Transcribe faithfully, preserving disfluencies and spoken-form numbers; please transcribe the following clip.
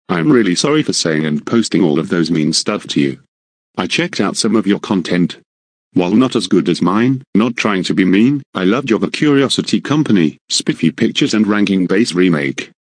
I'm really sorry for saying and posting all of those mean stuff to you. I checked out some of your content. While not as good as mine, not trying to be mean, I loved your The Curiosity Company, Spiffy Pictures and Ranking Base remake.